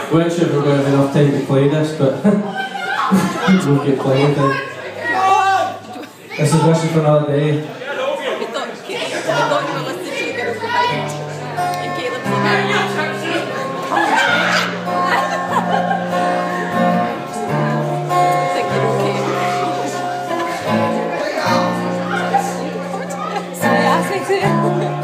We weren't sure if we were going to have enough time to play this, but we'll get playing then. This is Wishing for Another Day. I thought you were listening to the girls behind. And Caleb's I think you're okay. Somebody asked me to.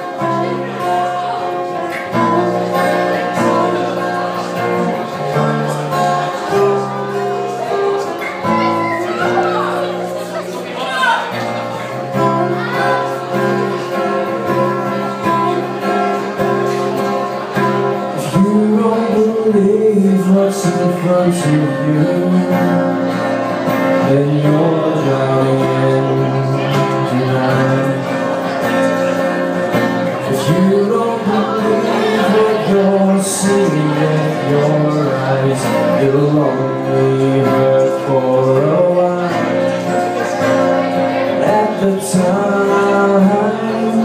What's in front of you, then you're drowning in tonight. If you don't believe what you're seeing with your eyes, it'll only hurt for a while. At the time,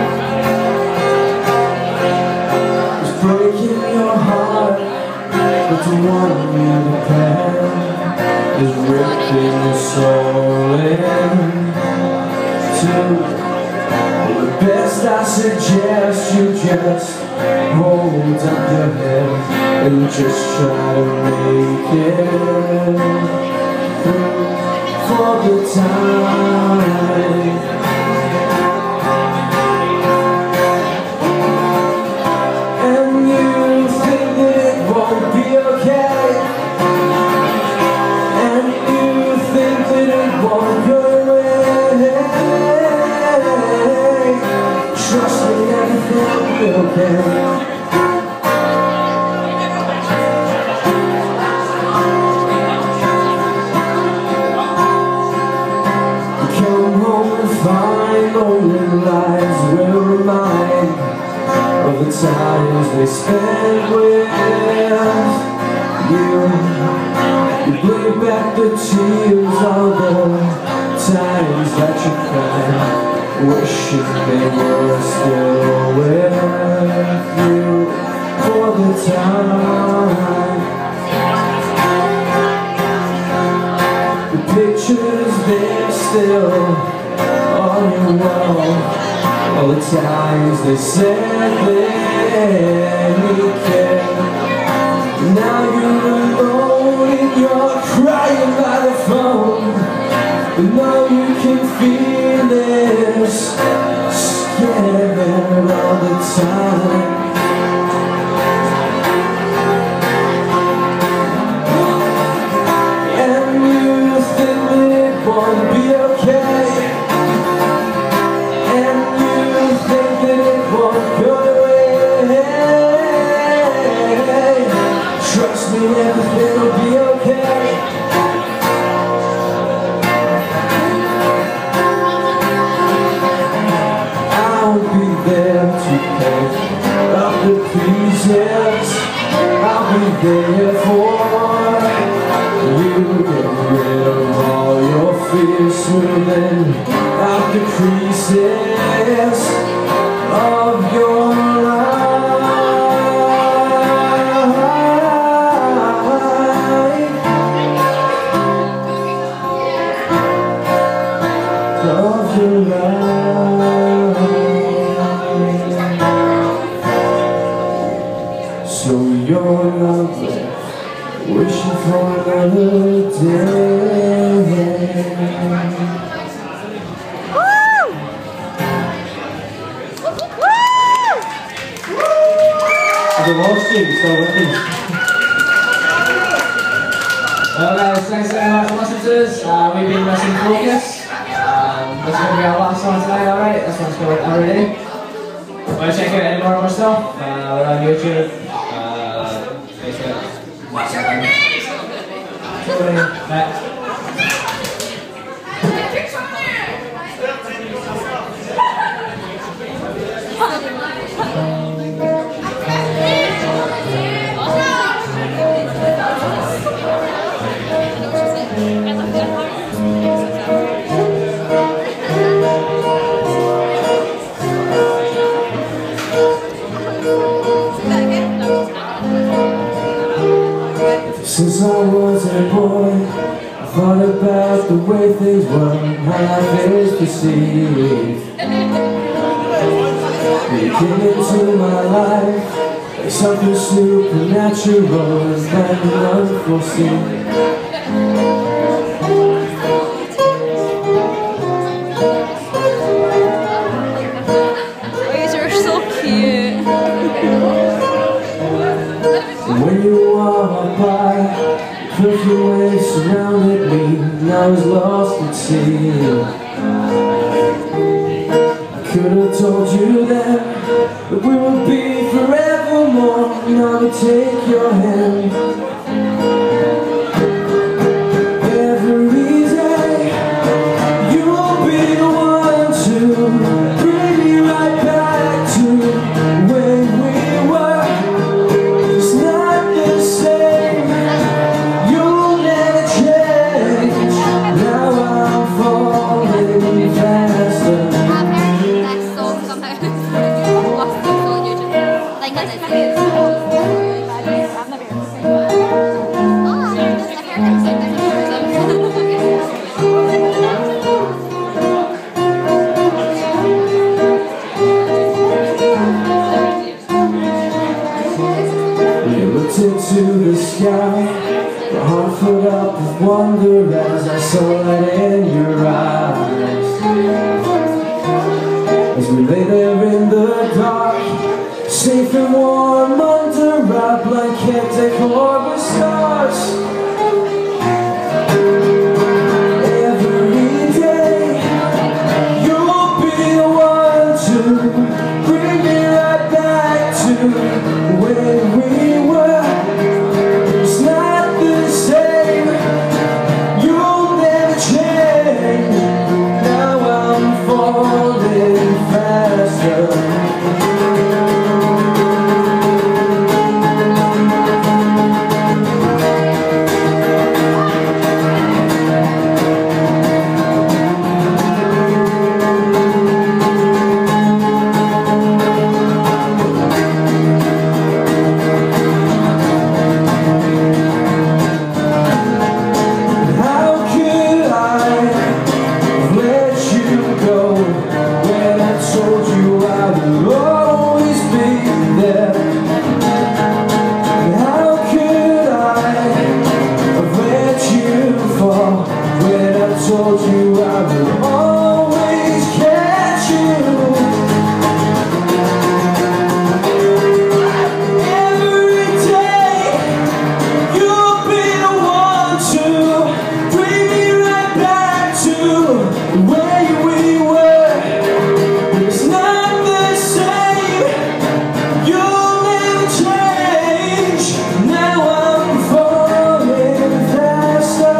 it's breaking your heart. But the one in the pen is ripping your soul in two. The best I suggest you just hold up your head and just try to make it through for the time. Trust me, everything will be okay. Come home and find only lies will remind of the times they spent with you. You bring back the tears of the times that you cried, wishing they were still with you for the time. The pictures, they're still on your wall. All the times they said they cared. Now you're alone and you're crying by the phone. But now you can feel this, scared all the time. And you think that it won't be okay. And you think that it won't go away. Trust me, everything will be okay. I'll be there to pick up the pieces. I'll be there for you. Get rid of all your fears, smoothing out the creases of your life. Of your life. So you're not left wishing for another day. Woo! The lost you, so working. Well guys, thanks very much for listening to us. We've been Missing Focus. This is going to be our last song tonight, alright? This one's called Every Day. Want to check out any more of our stuff? We're on YouTube, Facebook. What's your name? way things were, how life is perceived. You came into my life like something supernatural and kind of unforeseen. You're so cute. When you walked by, perfume waves surrounded me, and I was lost at sea. I could have told you then that we would be forevermore, and I would take your hand. Every day, you will be the one to bring me right back to when we were. It's not the same. You'll never change. Now I'm falling faster. Into the sky, my heart filled up with wonder as I saw it in your eyes. As we lay there in the dark, safe and warm under our blanket, decor with stars. Every day, you'll be the one to bring me right back to when we were. Told you I will always catch you. Every day, you'll be the one to bring me right back to where we were. It's not the same. You'll never change. Now I'm falling faster.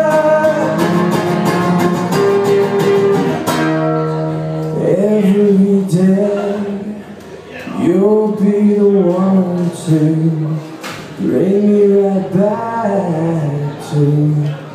Every day, you'll be the one to bring me right back to